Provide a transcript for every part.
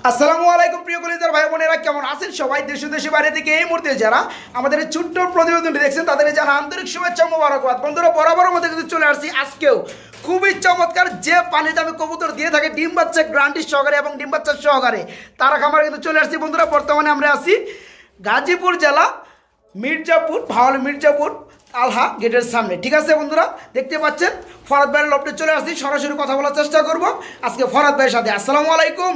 আসসালামু আলাইকুম প্রিয় কলিজার ভাই বোনেরা, কেমন আছেন সবাই? দেশ দেশে বাইরে থেকে এই মুহূর্তে যারা আমাদের ছোট্ট প্রতিবেদনটি দেখছেন তাদের জানা আন্তরিক শুভেচ্ছা মোবারকবাদ। বন্ধুরা, বরাবরের মধ্যে কিন্তু চলে আসছি আজকেও খুবই চমৎকার যে পানিতে আমি কবুতর দিয়ে থাকে ডিম বাচ্চা গ্রান্টি সহকারে এবং ডিম বাচ্চা সহকারে তারা খামারে কিন্তু চলে আসছি। বন্ধুরা, বর্তমানে আমরা আছি গাজীপুর জেলা মির্জাপুর, ভাওয়াল মির্জাপুর আলহা গেটের সামনে। ঠিক আছে বন্ধুরা, দেখতে পাচ্ছেন ফরাদ ভাইয়ের লফটে চলে আসছি, সরাসরি কথা বলার চেষ্টা করব আজকে ফরাদ ভাইয়ের সাথে। আসসালামু আলাইকুম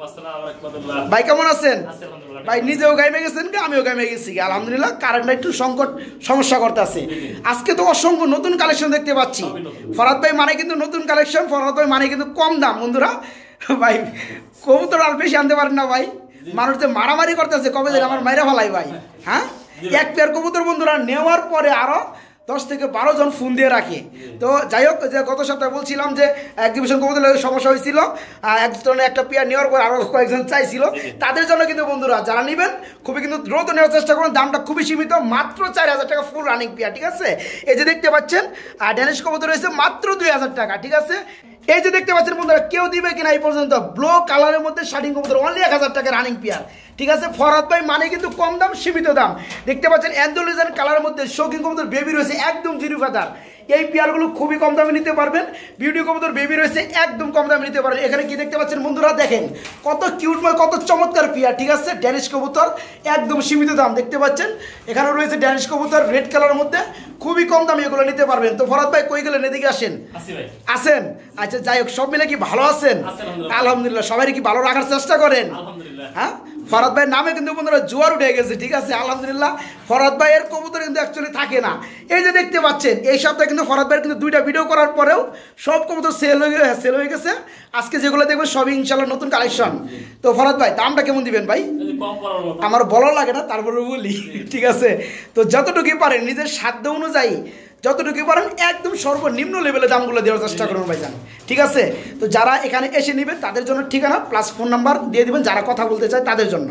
ভাই, কেমন আছেন ভাই? নিজেও গাইমে গেছেন, আমিও গাইমে গেছি আলহামদুলিল্লাহ। কারেন্টটা একটু সংকট সমস্যা করতেছে। আজকে তো অসংখ্য নতুন কালেকশন দেখতে পাচ্ছি। ফরাদ ভাই মানে কিন্তু নতুন কালেকশন, ফরাদ ভাই মানে কিন্তু কম দাম। বন্ধুরা ভাই, কবুতর আর বেশি আনতে পারেন না ভাই, মানুষ যে মারামারি করতেছে কবে যেন আমার মাইরা ফেলাই ভাই। হ্যাঁ, এক পেয়ার কবুতর বন্ধুরা নেওয়ার পরে আরো 10 থেকে 12 জন ফোন দিয়ে রাখে। তো যাই হোক, যে গত সপ্তাহে বলছিলাম যে এক্সিবিশন কবুতরের সমস্যা হয়েছিল, একজনের একটা পেয়ার নেওয়ার পর আরও কয়েকজন চাইছিল। তাদের জন্য কিন্তু বন্ধুরা যারা নেবেন খুবই কিন্তু দ্রুত নেওয়ার চেষ্টা করুন। দামটা খুবই সীমিত, মাত্র 4000 টাকা ফুল রানিং পেয়ার। ঠিক আছে, এই যে দেখতে পাচ্ছেন ড্যানিশ কবুতর রয়েছে মাত্র 2000 টাকা। ঠিক আছে, এই যে দেখতে পাচ্ছেন বন্ধুরা, কেউ দিবে কিনা এই পর্যন্ত ব্লু কালারের মধ্যে শার্টিং কবুতর অনলি 1000 টাকা রানিং পেয়ার। ঠিক আছে, ফরাদ ভাই মানে কিন্তু কম দাম সীমিত দাম। দেখতে পাচ্ছেন অ্যান্ডোলিজান কালারের মধ্যে শৌখিন কবুতর বেবি রয়েছে একদম জিরো ফাদার। এই পেয়ারগুলো খুবই কম দামে নিতে পারবেন। বিউটি কবুতর বেবি রয়েছে একদম কম দামে নিতে পারবেন। এখানে কি দেখতে পাচ্ছেন বন্ধুরা, দেখেন কত কিউটময় কত চমৎকার পেয়ার। ঠিক আছে, ড্যানিশ কবুতর একদম সীমিত দাম দেখতে পাচ্ছেন। এখানে রয়েছে ড্যানিশ কবুতর রেড কালারের মধ্যে খুবই কম দামে এগুলো নিতে পারবেন। তো ফরাদ ভাই কই গেলেন? এদিকে আসেন। আসেন। আচ্ছা, যাই হোক, সব মিলে কি ভালো আছেন? আলহামদুলিল্লাহ। সবাই কি ভালো রাখার চেষ্টা করেন? হ্যাঁ, ফরাদ ভাইয়ের নামে কিন্তু বন্ধুরা জোয়ার উঠে গেছে। ঠিক আছে, আলহামদুলিল্লাহ। ফরাদ ভাইয়ের কবুতর কিন্তু অ্যাকচুয়ালি থাকে না। এই যে দেখতে পাচ্ছেন এই সপ্তাহে কিন্তু ফরাদ ভাইয়ের কিন্তু 2টা ভিডিও করার পরেও সব কবুতর সেল হয়ে গেছে। আজকে যেগুলো দেখবেন সবই ইনশাল্লাহ নতুন কালেকশন। তো ফরাদ ভাই দামটা কেমন দিবেন ভাই? আমার বলা লাগে না, তারপরে বলি। ঠিক আছে, তো যতটুকু পারেন নিজের সাধ্য অনুযায়ী যতটুকু পারেন একদম সর্বনিম্ন লেভেলে দামগুলো দেওয়ার চেষ্টা করুন ভাইজান। ঠিক আছে, তো যারা এখানে এসে নেবেন তাদের জন্য ঠিকানা প্লাস ফোন নাম্বার দিয়ে দিবেন, যারা কথা বলতে চায় তাদের জন্য।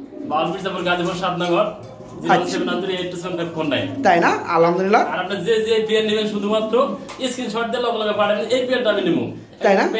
তাই না? আলহামদুলিল্লাহ। শুধুমাত্র স্ক্রিনশট দিয়ে লগে লগে পাঠাবেন, এই পেয়ারটা আমি নিব। তাই না?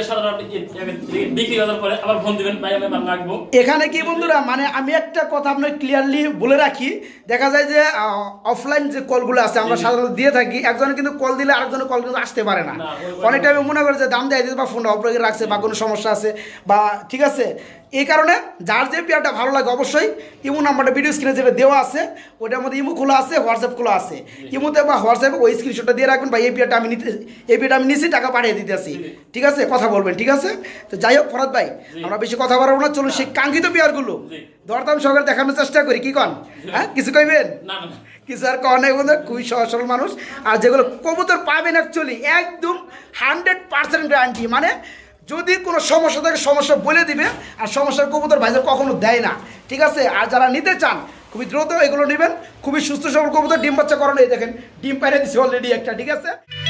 এখানে কি বন্ধুরা, মানে আমি একটা কথা আপনার ক্লিয়ারলি বলে রাখি, দেখা যায় যে অফলাইন যে কলগুলো আছে আমরা সাধারণত দিয়ে থাকি, একজনে কিন্তু কল দিলে আরেকজনের কল কিন্তু আসতে পারে না। অনেক টাইমে মনে করে যে দাম দেয় দিতে বা ফোনটা অফ রাখছে বা কোনো সমস্যা আছে বা ঠিক আছে। এই কারণে যার যে পেয়ারটা ভালো লাগে অবশ্যই ইমো নাম্বারটা ভিডিও স্ক্রিনে যেটা দেওয়া আছে ওটার মধ্যে ইমো খোলা আছে, হোয়াটসঅ্যাপ খোলা আছে। ইমোতে বা হোয়াটসঅ্যাপে ওই স্ক্রিনশটটা দিয়ে রাখবেন, বা এই পেয়ারটা আমি নিচ্ছি, টাকা পাঠিয়ে দিতেছি। ঠিক আছে, কথা বলবেন। ঠিক আছে, তো যাই হোক ফরাদ ভাই, আমরা বেশি কথা বলবো না, চলুন সেই কাঙ্ক্ষিত পেয়ারগুলো দরদাম সহকারে দেখানোর চেষ্টা করি। কি কন? হ্যাঁ, কিছু কইবেন? কিছু আর কন নাই বন্ধু, খুবই সহজ সরল মানুষ। আর যেগুলো কবুতর পাবেন অ্যাকচুয়ালি একদম 100% গ্যারান্টি, মানে যদি কোনো সমস্যা থাকে সমস্যা বলে দিবে, আর সমস্যার কবুতর ভাইজার কখনো দেয় না। ঠিক আছে, আর যারা নিতে চান খুবই দ্রুত এগুলো নেবেন। খুবই সুস্থ সবল কবুতর, ডিম বাচ্চা করানো। এই দেখেন ডিম পাইরে দিচ্ছে অলরেডি একটা। ঠিক আছে,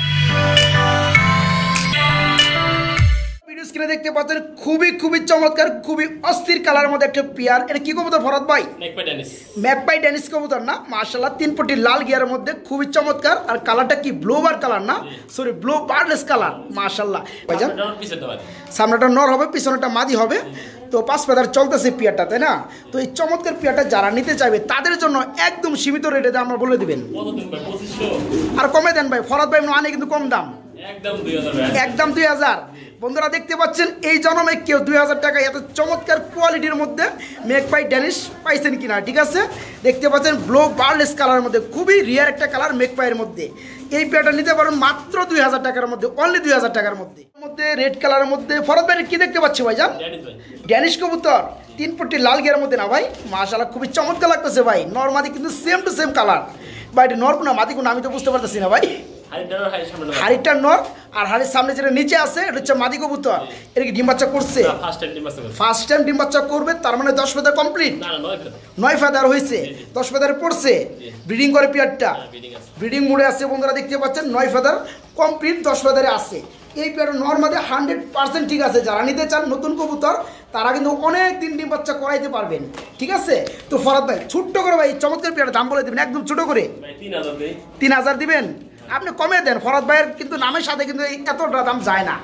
স্ক্রিনে দেখতে পাচ্ছেন খুবই চমৎকার খুবই অস্থির কালারের মধ্যে একটা পেয়ার। এটা কি কবুতর ফরাদ ভাই? ম্যাকপাই ড্যানিশ কবুতর না? মাশাআল্লাহ, 3 পটি লাল গিয়ারের মধ্যে খুবই চমৎকার। আর কালারটা কি ব্লু বার কালার না, সরি ব্লু বার্ডলেস কালার। মাশাআল্লাহ ভাইজান, সামনেটা নর হবে, পিছনেটা মাদি হবে। তো 5 ফেদার চলতেছে পেয়ারটা, তাই না? তো এই চমৎকার পেয়ারটা যারা নিতে চাইবে তাদের জন্য একদম সীমিত রেটে আমরা বলে দিবেন। আর কমে দেন ভাই, ফরাদ ভাই আনে কিন্তু কম দাম, একদম 2000। বন্ধুরা দেখতে পাচ্ছেন এই জন্মে কেউ 2000 টাকা এত চমৎকার কোয়ালিটির মধ্যে ম্যাকপাই ড্যানিশ পাইছেন কিনা। ঠিক আছে, দেখতে পাচ্ছেন ব্লু বার্ডলেস কালারের মধ্যে খুবই রিয়ার একটা কালার ম্যাকপাইয়ের মধ্যে। এই পেয়ারটা নিতে পারেন মাত্র 2000 টাকার মধ্যে, অনলি 2000 টাকার মধ্যে। রেড কালারের মধ্যে ফরাদ ভাই কি দেখতে পাচ্ছি ভাইজান? ড্যানিশ কবুতর 3 পটি লাল গিয়ারের মধ্যে না ভাই? মাশাআল্লাহ, খুবই চমৎকার লাগতেছে ভাই। নরমাদি কিন্তু সেম টু সেম কালার ভাই। নর কোনা মাদি কোনা আমি তো বুঝতে পারতেছি না ভাই। হাড়িটা নর আর হাড়ির সামনে যেটা নিচে আছে এটা হচ্ছে মাদি কবুতর। এটা কি ডিম বাচ্চা করছে? ফার্স্ট টাইম ডিম বাচ্চা করবে, তার মানে 10 ফেদার কমপ্লিট। 9 ফেদার হয়েছে, 10 ফেদারে পড়ছে। ব্রিডিং করে পেয়ারটা, ব্রিডিং মোডে আছে বন্ধুরা দেখতে পাচ্ছেন। 9 ফেদার কমপ্লিট, 10 ফেদারে আছে। এই পেয়ার নর্মালি 100% ঠিক আছে। যারা নিতে চান নতুন কবুতর তারা কিন্তু অনেক দিন ডিম বাচ্চা করাইতে পারবেন। ঠিক আছে, তো ফরাদ ভাই ছোট্ট করে ভাই চমৎকার পেয়ারের দাম বলে দেবেন, একদম ছোট করে 3000 দিবেন। আপনি কমে দেন, ফরাদ ভাইয়ের কিন্তু নামের সাথে কিন্তু এতটা দাম যায় না।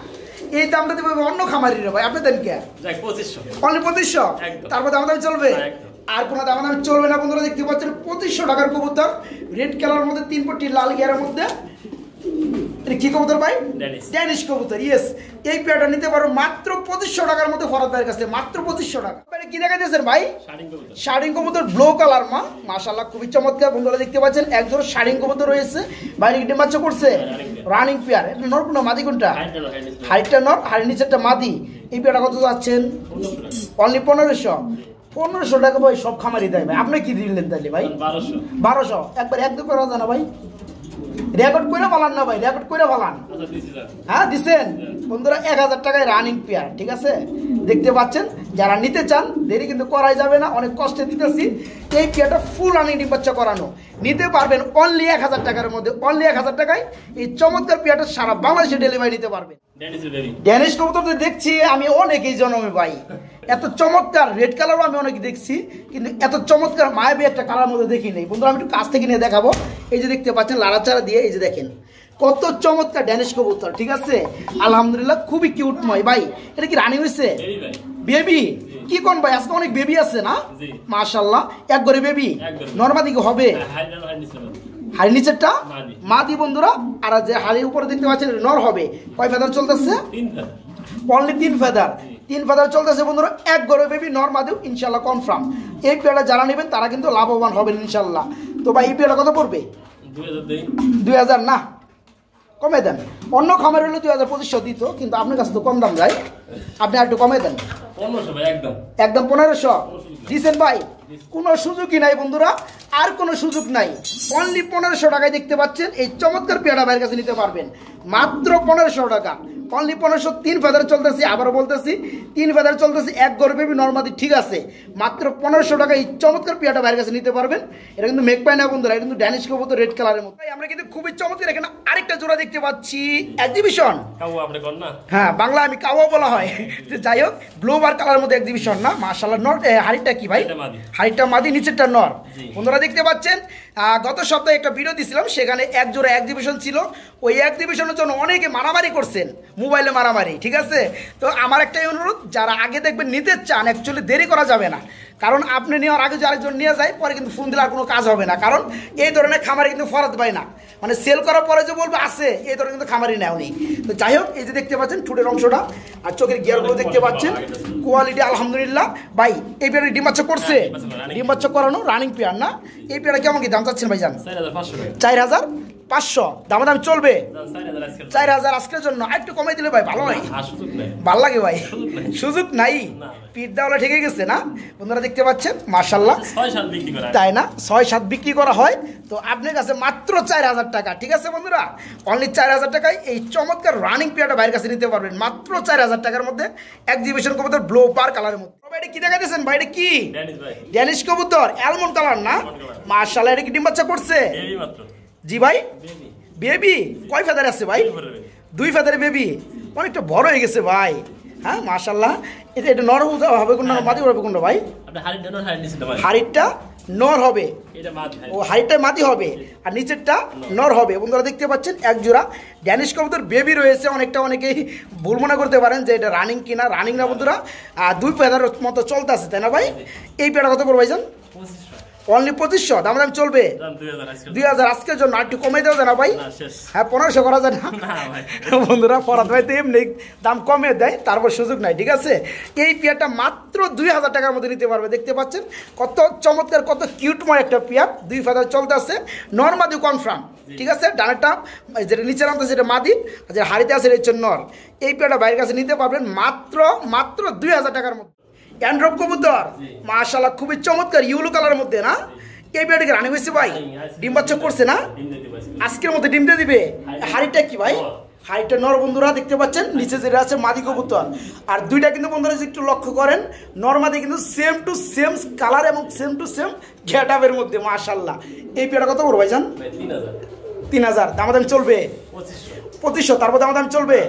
এই দামটা দেবে অন্য খামারি রে ভাই, আপনি দেন কে? যাক 2500 অনলি 2500, একদম। তারপর দাম চলবে? একদম। আর কোনো দাম চলবে না বন্ধুরা, দেখতে পাচ্ছেন 2500 টাকার কবুতর, রেড কালার মধ্যে 3 পট্টি লাল গিয়ারের মধ্যে। এটা কি কবুতর ভাই? ড্যানিশ কবুতর, ইয়েস। এই পেয়ারটা নিতে পারো মাত্র 2500 টাকার মধ্যে ফরাদ ভাইয়ের কাছে, মাত্র 2500 টাকা। ভাই কি দেখাইতেছেন ভাই? শাড়িং কবুতর ব্লু কালার মাশাআল্লাহ খুবই চমৎকার। বন্ধুরা দেখতে পাচ্ছেন একজোড়া শাড়িং কবুতর রয়েছে, বাইরে ডিম বাচ্চা করছে, রানিং পেয়ার। এটা নর কোনটা মাদি কোনটা? হাইটটা নর, হাড়ির নিচেরটা মাদি। এই পেয়ারটা কত যাচ্ছেন? অনলি 1500 টাকা ভাই, সব খামারি দেয় ভাই। আপনি কি দিলেন তাহলে ভাই? 1200 একবার একদম করা যায় না ভাই? রেকর্ড করে বলান না ভাই, রেকর্ড করে বলান। হ্যাঁ দিচ্ছেন বন্ধুরা, 1000 টাকায় রানিং পেয়ার, ঠিক আছে? দেখতে পাচ্ছেন, যারা নিতে চান দেরি কিন্তু করাই যাবে না, অনেক কষ্টে দিতেছি। এই পেয়ারটা ফুল রানিং ডিম বাচ্চা করানো নিতে পারবেন অনলি 1000 টাকার মধ্যে, অনলি 1000 টাকায় এই চমৎকার পেয়ারটা সারা বাংলাদেশে ডেলিভারি নিতে পারবেন। ড্যানিশ কবুতর তো দেখছি আমি অনেকেই জন্মে ভাই, এত চমৎকার রেড কালারও আমি অনেক দেখছি, কিন্তু এত চমৎকার মায়াবী একটা কালার মধ্যে দেখি নেই। বন্ধুরা আমি একটু কাছ থেকে নিয়ে দেখাবো। এই যে দেখতে পাচ্ছেন লাড়াচাড়া দিয়ে, এই যে দেখেন কত চমৎকার ড্যানিশ কবুতর, ঠিক আছে? আলহামদুলিল্লাহ খুবই কিউটময় ভাই। এটা কি রানি হয়েছে? বেবি কি কোন ভাই? আজকে অনেক বেবি আছে না মাশাআল্লাহ, এক করে বেবি। নরমাদি কি হবে? হাড়ির নিচেরটা মাদি বন্ধুরা, আর যে হাড়ির উপরে দেখতে পাচ্ছেন নর হবে। কয় ফেদার চলতেছে? অনলি 3 ফেদার, 3 ফেদার চলতেছে বন্ধুরা। এক গড়ে বেবি নর মাদিও ইনশাল্লাহ কনফার্ম। এই পেয়ারটা যারা নেবেন তারা কিন্তু লাভবান হবেন ইনশাল্লাহ। তো ভাই এই পেয়ারটা কত পড়বে? 2000 না, কমে দেন। অন্য খামার হলে 2500 দিত, কিন্তু আপনার কাছে তো কম দাম যায়, আপনি আর একটু কমে দেন। 1500 ভাই, একদম একদম 1500 দিচ্ছেন ভাই। কোনো সুযোগই নাই বন্ধুরা, আর কোনো সুযোগ নাই। অনলি 1500 টাকায় দেখতে পাচ্ছেন এই চমৎকার পেয়ারা ভাইয়ের কাছে নিতে পারবেন মাত্র 1500 টাকা, অনলি 1500। 3 ফেদার চলতেছি, আবারও বলতেছি 3 ফেদার চলতেছি, এক গড় বেবি নর্মাদি, ঠিক আছে? মাত্র 1500 টাকা এই চমৎকার পেয়ারটা ভাইয়ের কাছে নিতে পারবেন। এটা কিন্তু মেক পাই না বন্ধুরা, এটা কিন্তু ড্যানিশ কবুতর রেড কালারের মতো। আমরা কিন্তু খুবই চমৎকার এখানে আরেকটা জোড়া দেখতে পাচ্ছি, এক্সিবিশন। হ্যাঁ বাংলা আমি কাওয়া বলা হয়, যাই হোক ব্লু বার কালারের মধ্যে এক্সিবিশন না মাশাআল্লাহ। নর হাড়িটা কি ভাই? হাড়িটা মাদি, নিচেরটা নর। বন্ধুরা দেখতে পাচ্ছেন গত সপ্তাহে একটা ভিডিও দিয়েছিলাম, সেখানে এক জোড়া এক্সিবিশন ছিল। ওই এক্সিবিশনের জন্য অনেকে মারামারি করছেন, মোবাইলে মারামারি, ঠিক আছে? তো আমার একটাই অনুরোধ, যারা আগে দেখবেন নিতে চান, অ্যাকচুয়ালি দেরি করা যাবে না, কারণ আপনি নেওয়ার আগে যে আরেকজন নিয়ে যায়, পরে কিন্তু ফোন দিলে আর কোনো কাজ হবে না। কারণ এই ধরনের খামারে কিন্তু ফরাদ পায় না, মানে সেল করার পরে যে বলবে আছে, এই ধরনের কিন্তু খামারি নেওনি। তো যাই হোক, এই যে দেখতে পাচ্ছেন ঠোঁটের অংশটা আর চোখের গিয়ারগুলো দেখতে পাচ্ছেন, কোয়ালিটি আলহামদুলিল্লাহ। ভাই এই পেয়ারে ডিম বাচ্চা করছে, ডিম বাচ্চা করানো রানিং পেয়ার না? এই পেয়ারে কেমন কি দাম চাচ্ছেন ভাইজান? 4500 দাম চলবে? 4000 আজকের জন্য একটু কমাই দিলে ভাই ভালো হয়, ভালো লাগে ভাই। সুযোগ নাই, পিঠ দেওয়ালে ঠেকে গেছে না বন্ধুরা, দেখতে পাচ্ছেন মাশাআল্লাহ, তাই না? 6-7 বিক্রি করা হয়, তো আপনার কাছে মাত্র 4000 টাকা, ঠিক আছে বন্ধুরা? অনলি 4000 টাকায় এই চমৎকার রানিং পেয়ারটা বাইরের কাছে নিতে পারবেন মাত্র 4000 টাকার মধ্যে, এক্সিবিশন কবুতর ব্লু পার কালারের মধ্যে। এটা কি দেখাইতেছেন ভাই? এটা কি? ড্যানিশ কবুতর অ্যালমন্ড কালার না মাশাআল্লাহ। এটা কি ডিম বাচ্চা করছে? জি ভাই, বেবি। কয় ফেদার আছে ভাই? 2 ফেদারে বেবি, অনেকটা বড় হয়ে গেছে ভাই। হ্যাঁ মাশাআল্লাহ। এটা নর হবে কোনটা, মাদি হবে কোনটা ভাই? হাড়িটা নর হবে, ও হাড়িটা মাদি হবে, আর নিচেরটা নর হবে। বন্ধুরা দেখতে পাচ্ছেন এক জোড়া ড্যানিশ কবুতর বেবি রয়েছে। অনেকেই ভুল মনে করতে পারেন যে এটা রানিং কিনা, রানিং না বন্ধুরা, 2 ফেদার মতো চলতে আছে, তাই না ভাই? এই পেয়ারটা কত পড়বে ভাইজান? অনলি 2500 দাম চলবে? 2000 আজকের জন্য আর একটু কমে দেওয়া যায় না ভাই? হ্যাঁ 1500 করা যায় না বন্ধুরা? ফরাদ ভাই তো এমনি দাম কমে দেয়, তারপর সুযোগ নাই, ঠিক আছে? এই পেয়ারটা মাত্র 2000 টাকার মধ্যে নিতে পারবে। দেখতে পাচ্ছেন কত চমৎকার, কত কিউটময় একটা পেয়ার, 2 ফেদার চলতে আছে, নর মাদি কনফার্ম, ঠিক আছে? ডানেরটা যেটা নিচে নামতে সেটা মাদি, যেটা হাড়িতে আছে এটা নর। এই পেয়ারটা বাইরের কাছে নিতে পারবেন মাত্র 2000 টাকার মধ্যে। অ্যান্ড্রপ কবুতর মাশাআল্লাহ খুবই চমৎকার, ইউলো কালারের মধ্যে না? এই পেয়ারটাকে রানি হয়েছে ভাই, ডিম বাচ্চা করছে না? আজকের মধ্যে ডিম দিয়ে দিবে। হাড়িটা কি ভাই? হাড়িটা নর বন্ধুরা দেখতে পাচ্ছেন, নিচে যেটা আছে মাদি কবুতর। আর দুইটা কিন্তু বন্ধুরা যদি একটু লক্ষ্য করেন, নর মাদি কিন্তু সেম টু সেম কালার এবং সেম টু সেম গেটআপের মধ্যে মাশাআল্লাহ। এই পেয়ারটা কত বড় ভাইজান? 3000 দাম চলবে? 2500 তারপর দাম চলবে?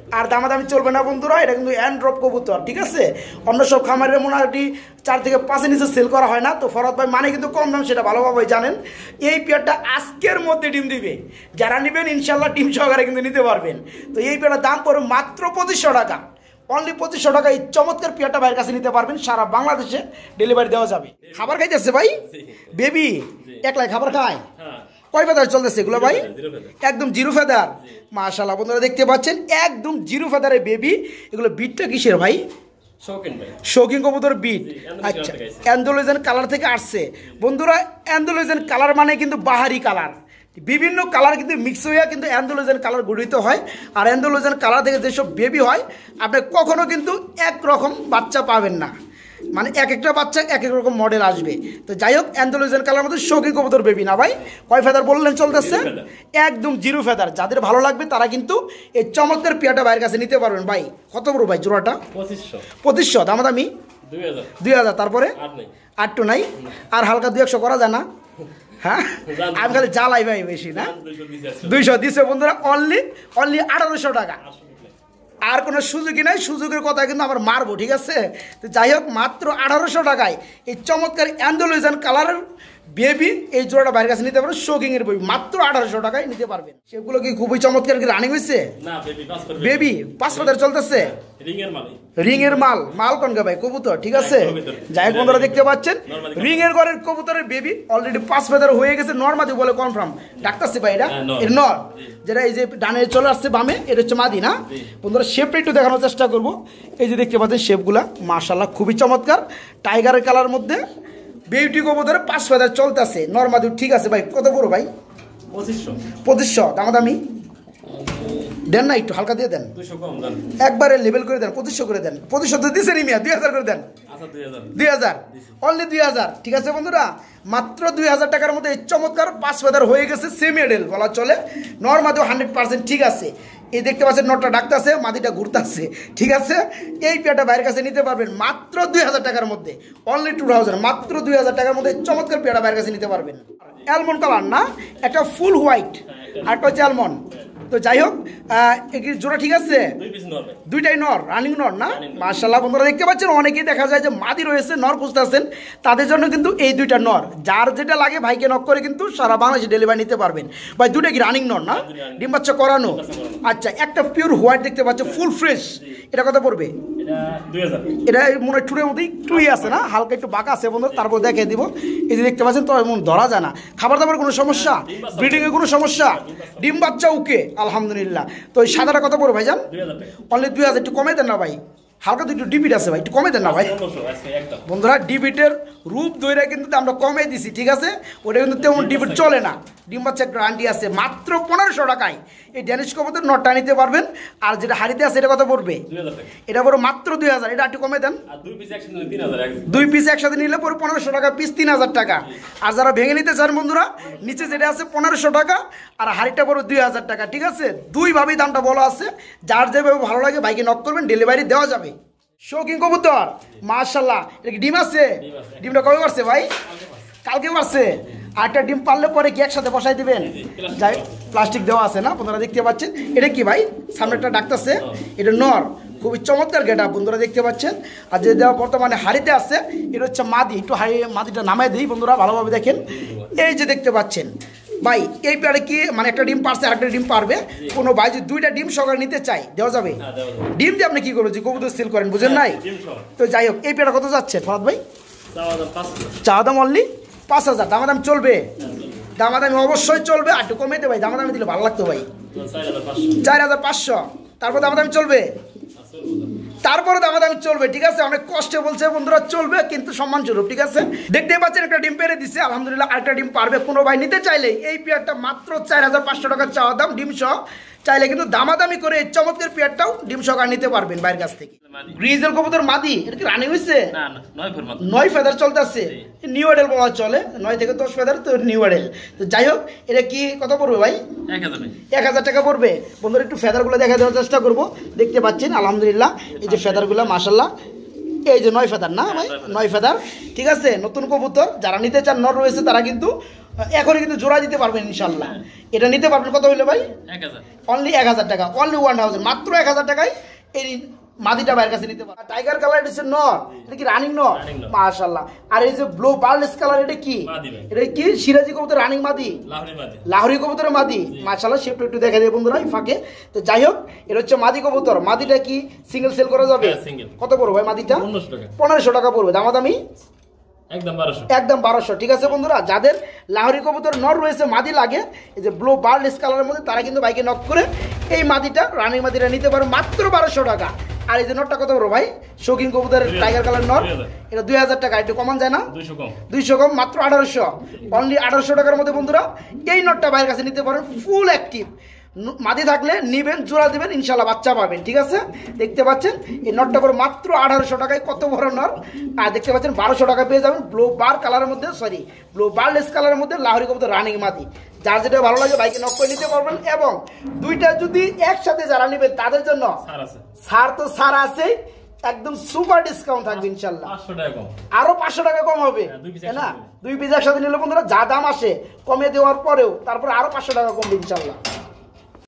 আর দামাদামি চলবে না বন্ধুরা, এটা কিন্তু অ্যান্ড্রপ কবুতর, ঠিক আছে। অন্য সব খামারের মোটামুটি 4 থেকে 5-এর নিচে সেল করা হয় না। তো ফরহাদ ভাই মানে কিন্তু কম দাম, সেটা ভালোভাবে জানেন। এই পেয়ারটা আজকের মধ্যে ডিম দিবে, যারা নেবেন ইনশাল্লাহ ডিম সহকারে কিন্তু নিতে পারবেন। তো এই পেয়ারটার দাম পড়বে মাত্র 2500 টাকা, অনলি 2500 টাকা। এই চমৎকার পেয়ারটা ভাইয়ের কাছে নিতে পারবেন, সারা বাংলাদেশে ডেলিভারি দেওয়া যাবে। খাবার খাইতেছে ভাই বেবি, একলাই খাবার খায়? কয় ফেদার চলতেছে এগুলো ভাই? একদম জিরো ফেদার, মাশাআল্লাহ বন্ধুরা দেখতে পাচ্ছেন একদম জিরো ফেদারের বেবি। এগুলো বিটটা কিসের ভাই? শৌখিন কবুতর বিট। আচ্ছা, অ্যান্ডালুজিয়ান কালার থেকে আসছে বন্ধুরা। অ্যান্ডালুজিয়ান কালার মানে কিন্তু বাহারি কালার, বিভিন্ন কালার কিন্তু মিক্স হয়ে কিন্তু অ্যান্ডালুজিয়ান কালার গঠিত হয়। আর অ্যান্ডালুজিয়ান কালার থেকে যেসব বেবি হয় আপনি কখনো কিন্তু একরকম বাচ্চা পাবেন না, মানে এক একটা বাচ্চা এক এক রকম মডেল আসবে। তো যাই হোক, অ্যান্ডালুজিয়ান কালার মধ্যে শৌখিন কবুতর বেবি না ভাই? কয় ফেদার বললেন চলতেছে? একদম জিরো ফেদার। যাদের ভালো লাগবে তারা কিন্তু এই চমৎকার পেয়ারটা ভাইয়ের কাছে নিতে পারবেন। ভাই কত বড় ভাই জোড়াটা? 2500। দামাদামি 2000। তারপরে আর তো নাই, আর হালকা 200 করা যায় না? হ্যাঁ, আমি খালি জ্বালাই ভাই বেশি না। 200 দিছে বন্ধুরা, অনলি 1800 টাকা। আর কোনো সুযোগই নাই, সুযোগের কথা কিন্তু আমার মারবো, ঠিক আছে। তো যাই হোক, মাত্র 1800 টাকায় এই চমৎকার অ্যান্ডালুজিয়ান কালারের বেবি এই জোড়াটা বাইরের কাছে নিতে পারবেন। শৌকিংয়ের বেবি মাত্র 1800 টাকায় নিতে পারবেন। সেগুলো কি খুবই চমৎকার কি রানিং হয়েছে? বেবি 5 ফেদার চলতেছে, রিংয়ের মাল কোনকে ভাই? কবুতর, ঠিক আছে। যাই হোক বন্ধুরা দেখতে পাচ্ছেন রিংয়ের ঘরের কবুতরের বেবি অলরেডি 5 ফেদার হয়ে গেছে। নর্মাদি বলে কনফার্ম ডাকতেছে ভাই, এটা নর, যেটা এই যে ডানে চলে আসছে বামে, এটা হচ্ছে মাদি না বন্ধুরা। শেপটা একটু দেখানোর চেষ্টা করবো। এই যে দেখতে পাচ্ছেন শেপগুলা মাশাআল্লাহ খুবই চমৎকার, টাইগারের কালার মধ্যে বিউটি কবুতরে 5 ফেদার চলতেছে। নর্মাদি ঠিক আছে ভাই। কত বড় ভাই? 2500। দামাদামি দেন না, একটু হালকা দিয়ে দেন, একবারে লেভেল করে দেন, 2500 করে দেন। 2500 তো দিচ্ছেন মিয়া, 2000 করে দেন। 2000, অনলি 2000, ঠিক আছে বন্ধুরা। মাত্র 2000 টাকার মধ্যে এই চমৎকার 5 ফেদার হয়ে গেছে, সেমি এডেল বলা চলে। নর্মাদিও 100% ঠিক আছে। এই দেখতে পাচ্ছেন নটটা ডাকতেছে, মাদিটা ঘুরতেছে, ঠিক আছে। এই পেয়ারটা বাইরের কাছে নিতে পারবেন মাত্র 2000 টাকার মধ্যে, অনলি 2000। মাত্র 2000 টাকার মধ্যে চমৎকার পেয়ারটা বাইরের কাছে নিতে পারবেন। অ্যালমন্ড কালার না, একটা ফুল হোয়াইট আর একটা হচ্ছে অ্যালমন্ড। তো যাই হোক, জোড়া ঠিক আছে, দুইটাই নর, রানিং নর না? মাশাআল্লাহ বন্ধুরা দেখতে পাচ্ছেন অনেকেই দেখা যায় যে মাদি রয়েছে, নর খুঁজতেছেন, তাদের জন্য কিন্তু এই দুইটা নর। যার যেটা লাগে ভাইকে নক করে কিন্তু সারা বাংলাদেশে ডেলিভারি নিতে পারবেন। ভাই দুইটা কি রানিং নর না? ডিম বাচ্চা করানো। আচ্ছা, একটা পিওর হোয়াইট দেখতে পাচ্ছ, ফুল ফ্রেশ, এটা কত পড়বে? এটা মনে হয় টুরের মধ্যে একটুই আছে না, হালকা একটু বাঁকা আছে বন্ধু। তারপর দেখিয়ে দিব। এই যে দেখতে পাচ্ছেন, তো এমন ধরা যায় না। খাবার দাবার কোনো সমস্যা? ব্রিডিংয়ে কোনো সমস্যা? ডিম বাচ্চা ওকে, আলহামদুলিল্লাহ। তো এই সাদাটা কত পড়বে ভাইজান? অনলি 2000। একটু কমে দেন না ভাই, হালকা তো একটু ডিবিট আছে ভাই, একটু কমে দেন না ভাই। বন্ধুরা ডিবিটের রূপ ধরে কিন্তু আমরা কমে দিছি, ঠিক আছে। ওটা কিন্তু তেমন ডিবিট চলে না। ডিম বাচ্চা গ্যারান্টি আছে। মাত্র 1500 টাকায় এই ড্যানিশ কবুতর নটটা নিতে পারবেন। আর যেটা হাড়িতে আছে এটা কত পড়বে? এটা পড়বে মাত্র 2000। এটা একটু কমে দেন। 2 পিস একসাথে নিলে পরে 1500 টাকা পিস, 3000 টাকা। আর যারা ভেঙে নিতে চান বন্ধুরা, নিচে যেটা আছে 1500 টাকা, আর হাড়িটা পড়বে 2000 টাকা, ঠিক আছে। দুইভাবেই দামটা বলা আছে। যার যেভাবে ভালো লাগে ভাইকে নক করবেন, ডেলিভারি দেওয়া যাবে। শৌখিন কবুতর মাশাআল্লাহ। এটা কি ডিম আছে? ডিমটা কবে পারছে ভাই? কালকে পারছে। আটটা ডিম পারলে পরে কি একসাথে বসাই দিবেন? যাই, প্লাস্টিক দেওয়া আছে না বন্ধুরা দেখতে পাচ্ছেন। এটা কি ভাই? সামনে একটা ডাকতেছে, এটা নর, খুবই চমৎকার গেট আপ বন্ধুরা দেখতে পাচ্ছেন। আর যে দেওয়া বর্তমানে হাড়িতে আছে এটা হচ্ছে মাদি। একটু মাদিটা নামাই দিই বন্ধুরা, ভালোভাবে দেখেন। এই যে দেখতে পাচ্ছেন ভাই, এই পেয়ারে কি মানে একটা ডিম পারছে, আরেকটা ডিম পারবে। কোনো ভাই যদি 2টা ডিম সহকারে নিতে চাই দেওয়া যাবে। ডিম দিয়ে আপনি কি করবেন? যে কবুতর সেল করেন, বুঝেন নাই? তো যাই হোক, এই পেয়ারা কত যাচ্ছে ফরাদ ভাই? চা দাম অনলি 5000। দামাদাম চলবে? দামাদামি অবশ্যই চলবে। আর একটু কমে দে ভাই, দামাদামি দিলে ভালো লাগতো ভাই। 4500। তারপর দামাদামি চলবে? তারপরে দামাদামি চলবে, ঠিক আছে। অনেক কষ্টে বলছে বন্ধুরা, চলবে কিন্তু সম্মানস্বরূপ, ঠিক আছে। দেখতেই পাচ্ছেন একটা ডিম পেরে দিচ্ছে, আলহামদুলিল্লাহ। আরেকটা ডিম পারবে। কোনো ভাই নিতে চাইলে এই পেয়ারটা মাত্র 4500 টাকা চাওয়া দাম, ডিম সহ। চাইলে কিন্তু দামাদামি করে এই চমৎকার পেয়ারটাও ডিম সহকারে নিতে পারবেন বাইরের কাছ থেকে। গ্রিজেল কবুতর মাদি, এটা কি রানিং হয়েছে? 9 ফেদার চলতেছে, নিউ এডেল বলা চলে। 9 থেকে 10 ফেদার তো নিউ এডেল। তো যাই হোক, এটা কি কত পড়বে ভাই? 1000 টাকা পড়বে বন্ধুরা। একটু ফেদারগুলো দেখা দেওয়ার চেষ্টা করবো। দেখতে পাচ্ছেন আলহামদুলিল্লাহ, এই যে ফেদারগুলো মাশাআল্লাহ। এই যে 9 ফেদার না ভাই, 9 ফেদার, ঠিক আছে। নতুন কবুতর যারা নিতে চান, নর রয়েছে, তারা কিন্তু এখনই কিন্তু জোড়া দিতে পারবেন ইনশাল্লাহ। এটা নিতে পারবেন কত হইলো ভাই? 1000 অনলি 1000 টাকা, অনলি 1000, মাত্র 1000 টাকায় এই মাদিটা ভাইয়ের কাছে নিতে পারবেন। টাইগার কালার এটা হচ্ছে নর, এটা কি রানিং নর? মাশাআল্লাহ। আর এই যে ব্লু বার্লেস কালার এটা কি? এটা কি সিরাজি কবুতর রানিং মাদি, লাহোরি কবুতরের মাদি। মাশাআল্লাহ শেপটা একটু দেখা যায় বন্ধুরা এই ফাঁকে। তো যাই হোক, এটা হচ্ছে মাদি কবুতর। মাদিটা কি সিঙ্গেল সেল করা যাবে? কত পড়বে ভাই মাদিটা? 1500 টাকা পড়বে। দামাদামি একদম 1200। ঠিক আছে বন্ধুরা, যাদের লাহোরি কবুতর নর রয়েছে মাদি লাগে এই যে ব্লু বার্লেস কালারের মধ্যে, তারা কিন্তু বাইকে নক করে এই মাদিটা রানিং মাদিটা নিতে পারো মাত্র 1200 টাকা। আর এই যে নটটা কত বড় ভাই? শৌখিন কবুতরের টাইগার কালার নর, এটা 2000 টাকা। একটু কমান যায় না? 200 কম, মাত্র 1800, অনলি 1800 টাকার মধ্যে বন্ধুরা এই নটটা ভাইয়ের কাছে নিতে পারেন। ফুল অ্যাক্টিভ মাদি থাকলে নিবেন, জোড়া দিবেন, ইনশাল্লাহ বাচ্চা পাবেন। ঠিক আছে, দেখতে পাচ্ছেন এই নটটা করে মাত্র 1800 টাকায়, কত বড় নর। আর দেখতে পাচ্ছেন 1200 টাকা পেয়ে যাবেন ব্লু বার কালারের মধ্যে, সরি ব্লু বার্লেস কালারের মধ্যে লাহোরি কবুতর রানিং মাদি। যার যেটা ভালো লাগে বাইকে নক করে নিতে পারবেন। এবং দুইটা যদি একসাথে যারা নেবেন তাদের জন্য ছাড় তো ছাড় আছে, একদম সুপার ডিসকাউন্ট থাকবে ইনশাল্লাহ। আরো 500 টাকা কম হবে, তাই না? 2 পিস একসাথে নিলে বন্ধুরা যা দাম আসে কমে দেওয়ার পরেও তারপরে আরো 500 টাকা কমবে ইনশাল্লাহ।